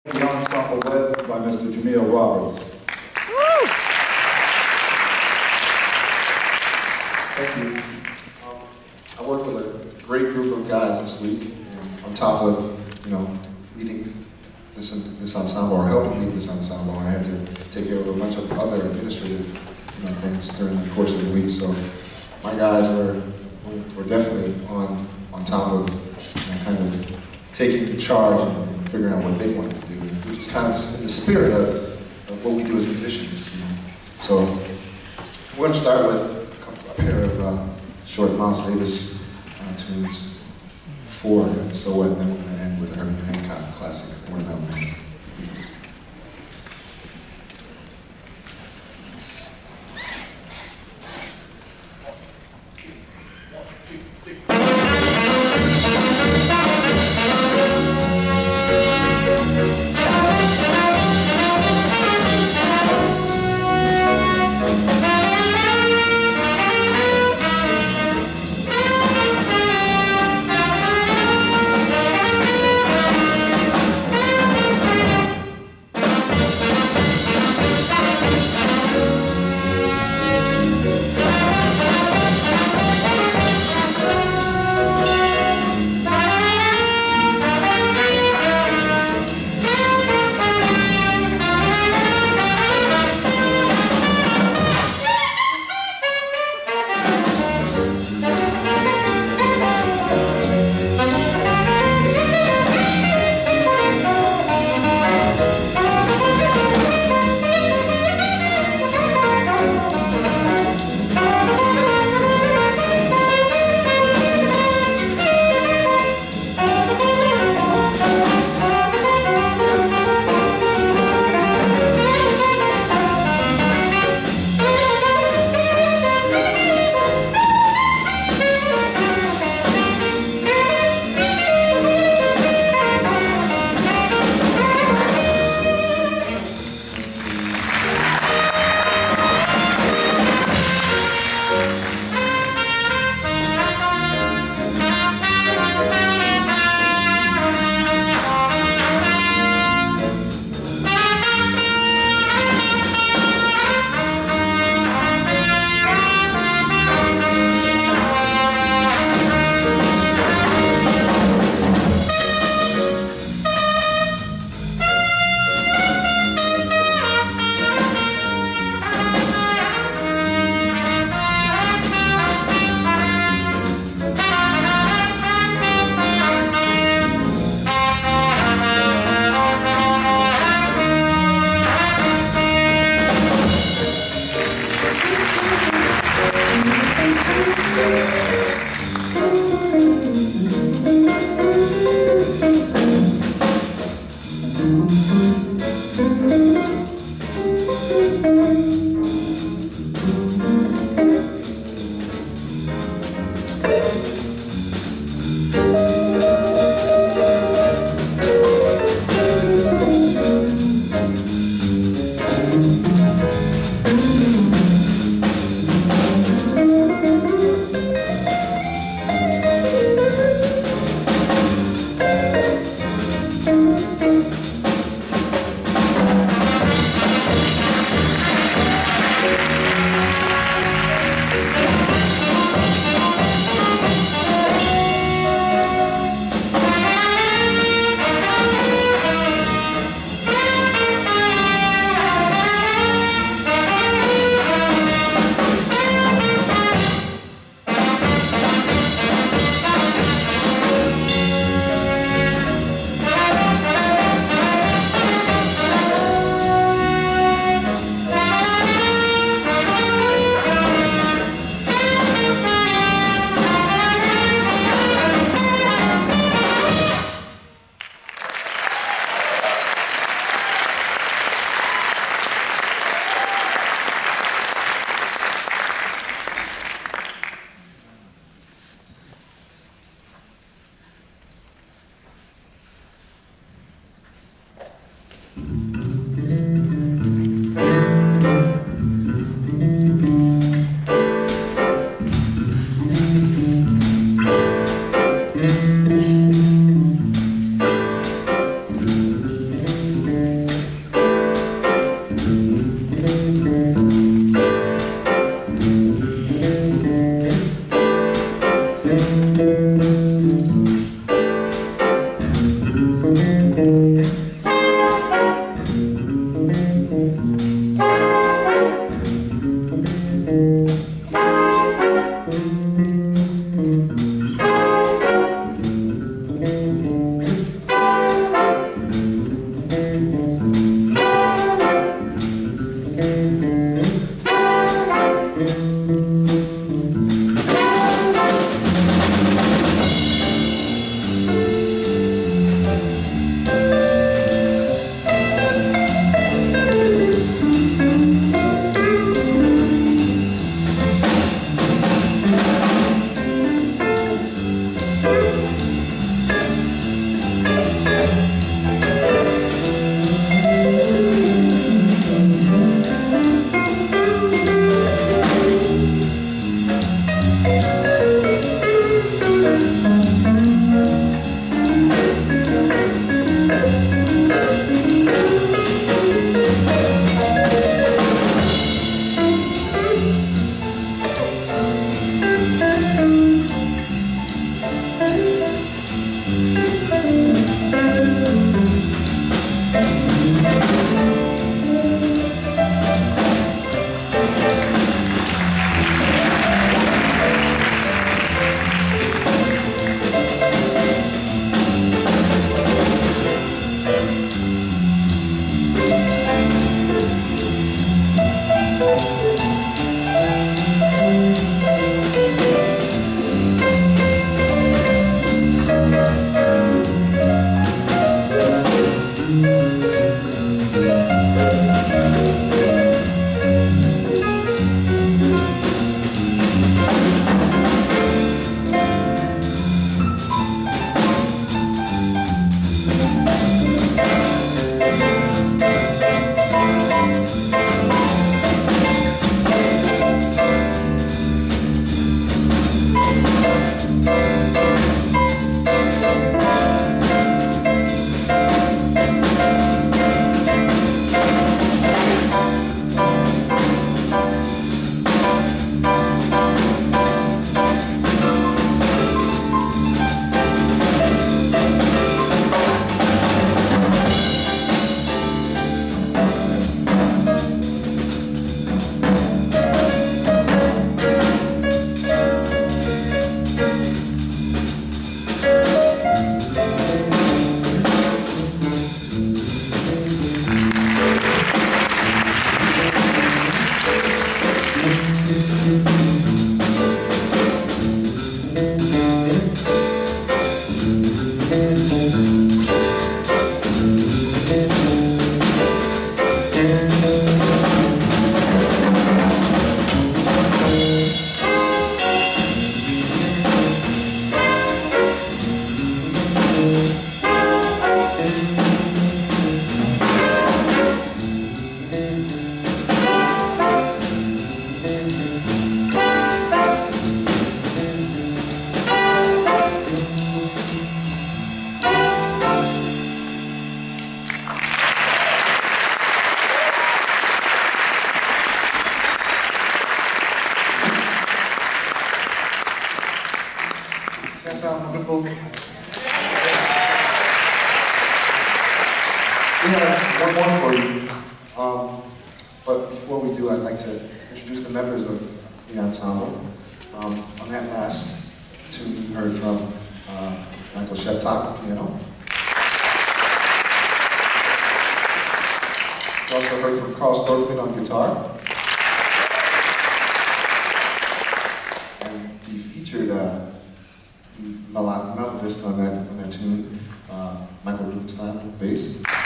The ensemble led by Mr. Jameel Roberts. Thank you. I worked with a great group of guys this week, and on top of, leading this ensemble, or helping lead this ensemble. I had to take care of a bunch of other administrative, things during the course of the week. So my guys were definitely on top of, kind of taking charge and figuring out what they wanted to do, which is kind of in the spirit of what we do as musicians. So we're going to start with a pair of short Miles Davis tunes, 4 and so on, and then we're going to end with a Herbie Hancock classic, Watermelon Man. sound wonderful? We have one more for you. But before we do, I'd like to introduce the members of the ensemble. On that last tune, you heard from Michael Sheptock on piano. You also heard from Storckman on guitar. And the featured melodist on that tune, Michael Rubinstein on bass.